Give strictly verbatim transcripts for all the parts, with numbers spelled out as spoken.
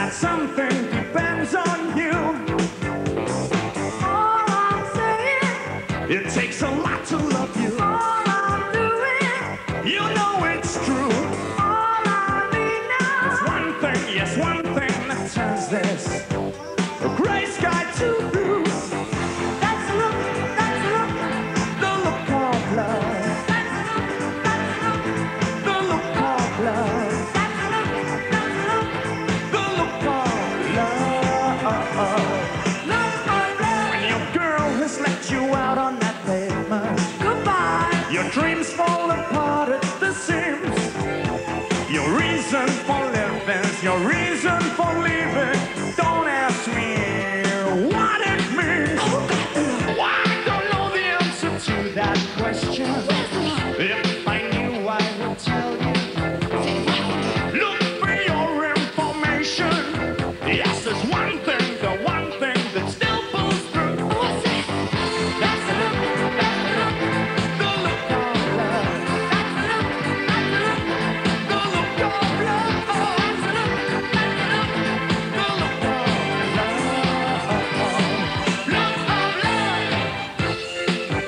that something depends on you. All I'm saying, it takes a lot to love you. All I'm doing, you know it's true. All I need now is one thing, yes, one thing that turns this gray sky to blue. That's the look, that's the look, the look of love. That's the look, that's the look, the look of love. That's the look, that's the look, the look of love. Look of love. When your girl has let you out on that pavement, goodbye. Your dreams fall apart at the seams. Your reason for living, your reason for leaving. Don't ask me what it means. Why I don't know the answer to that question. If I knew, I would tell you. Look for your information. Yes, there's one thing, the one thing that still pulls through. What's it? That's the look, that's the look, the look of love. That's the look, that's the look, the look of love. That's the look, that's the look, the look of love. Look of love.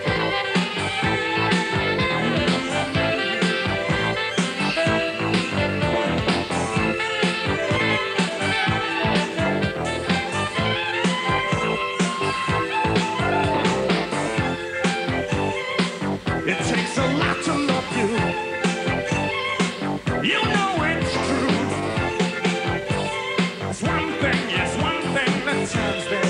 It takes a lot to love you. You know it's true. It's one thing, yes, one thing that turns this